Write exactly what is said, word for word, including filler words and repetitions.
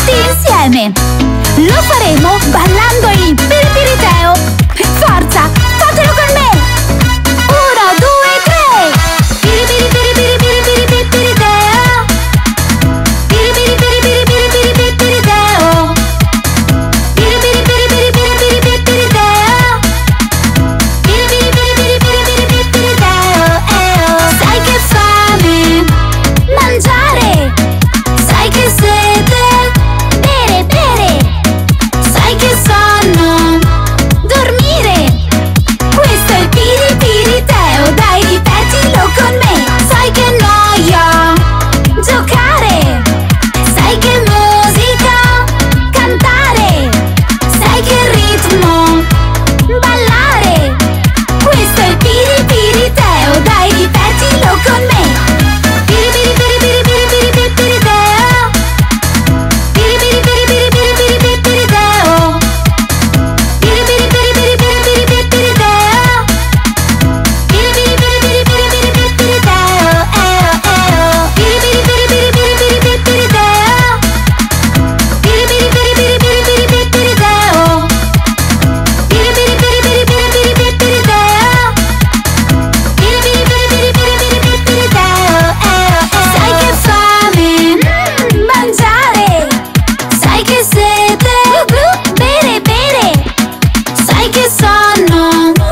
tutti insieme. Lo faremo ballando il Piripiriteo. Forza, fatelo con me! Uno, due, tre! Piripiripiripiripiripiripiriteo. Piripiripiripiripiripiripiriteo. Piripiripiripiripiripiripiriteo. Piripiripiripiripiripiriteo. Sai che fame mangiare, sai che sete bere bere, sai che sonno dormire. Questo è il Piripiriteo, dai ripetilo con me. Sai che noia giocare, sai che musica cantare, sai che ritmo ballare. Questo è il Piripiriteo, dai ripetilo con me. Piripiripiripiripiripiriteo. Piripiripiripiripiripiriteo. Piripiripiripiripiripiriteo. Piripiripiripiripiripiriteo. Eo, eo. Piripiripiripiripiripiriteo. Piripiripiripiripiripiriteo. Piripiripiripiripiripiriteo. Piripiripiripiripiripiriteo. Eo, eo. Sai che fame mangiare, sai che sete bere bere, sai che sonno